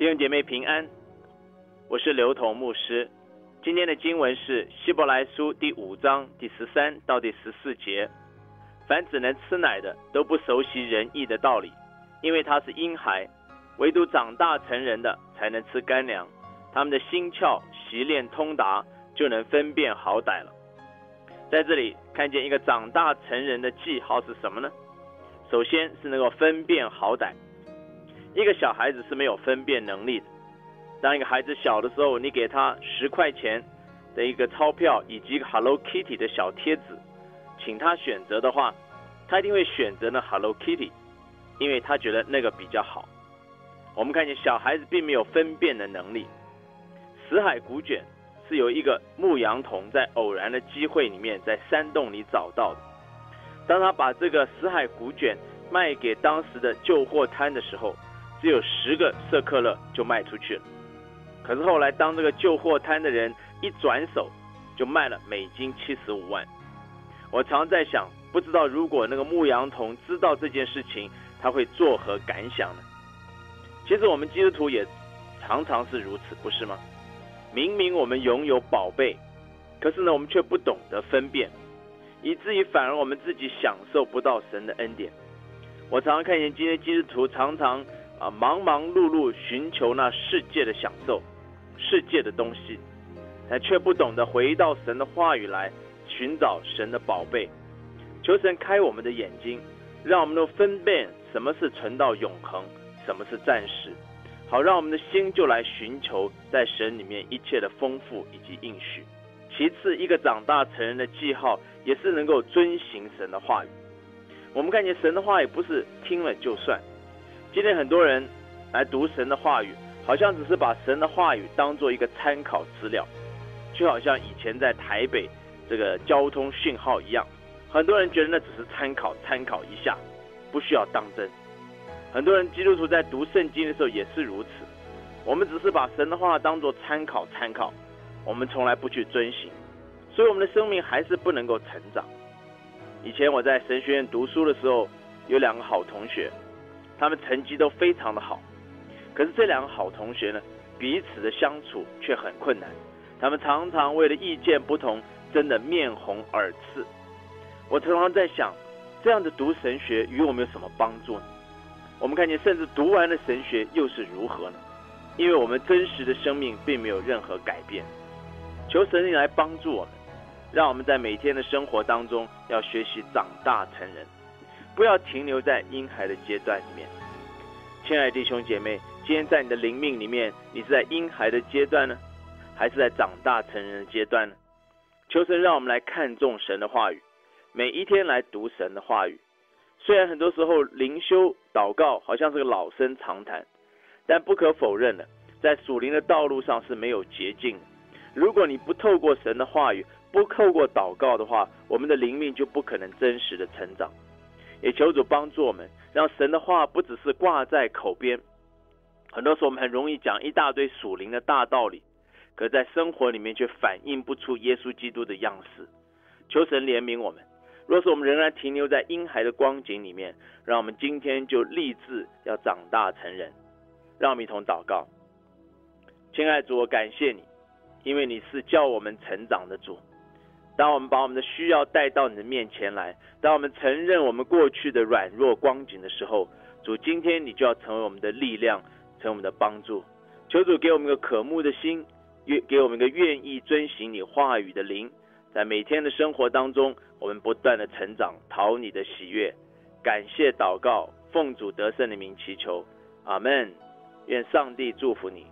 弟兄姐妹平安，我是刘同牧师。今天的经文是希伯来书第5章第13到第14节。凡只能吃奶的，都不熟悉仁义的道理，因为他是婴孩；唯独长大成人的，才能吃干粮。他们的心窍习练通达，就能分辨好歹了。在这里看见一个长大成人的记号是什么呢？首先是能够分辨好歹。一个小孩子是没有分辨能力的。当一个孩子小的时候，你给他10块钱的一个钞票以及一个 Hello Kitty 的小贴纸，请他选择的话，他一定会选择呢 Hello Kitty， 因为他觉得那个比较好。我们看见小孩子并没有分辨的能力。死海古卷是有一个牧羊童在偶然的机会里面在山洞里找到的。当他把这个死海古卷卖给当时的旧货摊的时候，只有10个舍客勒就卖出去了。可是后来当这个旧货摊的人一转手，就卖了美金75万。我常在想，不知道如果那个牧羊童知道这件事情，他会作何感想呢？其实我们基督徒也常常是如此，不是吗？明明我们拥有宝贝，可是呢我们却不懂得分辨，以至于反而我们自己享受不到神的恩典。我常常看见今天基督徒常常忙忙碌碌寻求那世界的享受，世界的东西，但却不懂得回到神的话语来寻找神的宝贝。求神开我们的眼睛，让我们能分辨什么是存到永恒，什么是暂时，好让我们的心就来寻求在神里面一切的丰富以及应许。其次，一个长大成人的记号也是能够遵行神的话语。我们看见神的话语不是听了就算。今天很多人来读神的话语，好像只是把神的话语当作一个参考资料，就好像以前在台北这个交通讯号一样，很多人觉得那只是参考一下，不需要当真。很多人基督徒在读圣经的时候也是如此，我们只是把神的话当作参考，我们从来不去遵行，所以我们的生命还是不能够成长。以前我在神学院读书的时候，有2个好同学，他们成绩都非常的好，可是这2个好同学呢，彼此的相处却很困难，他们常常为了意见不同，真的面红耳赤。我常常在想，这样的读神学与我们有什么帮助呢？我们看见甚至读完了神学又是如何呢？因为我们真实的生命并没有任何改变。求神来帮助我们，让我们在每天的生活当中要学习长大成人，不要停留在婴孩的阶段里面。亲爱的弟兄姐妹，今天在你的灵命里面，你是在婴孩的阶段呢，还是在长大成人的阶段呢？求神让我们来看重神的话语，每一天来读神的话语。虽然很多时候灵修祷告好像是个老生常谈，但不可否认的，在属灵的道路上是没有捷径的。如果你不透过神的话语，不透过祷告的话，我们的灵命就不可能真实的成长。也求主帮助我们，让神的话不只是挂在口边。很多时候我们很容易讲一大堆属灵的大道理，可在生活里面却反映不出耶稣基督的样式。求神怜悯我们，若是我们仍然停留在婴孩的光景里面，让我们今天就立志要长大成人。让我们一同祷告。亲爱的主，我感谢你，因为你是叫我们成长的主。当我们把我们的需要带到你的面前来，当我们承认我们过去的软弱光景的时候，主，今天你就要成为我们的力量，成为我们的帮助。求主给我们一个渴慕的心，给我们一个愿意遵行你话语的灵，在每天的生活当中，我们不断的成长，讨你的喜悦。感谢祷告，奉主得胜的名祈求，阿们。愿上帝祝福你。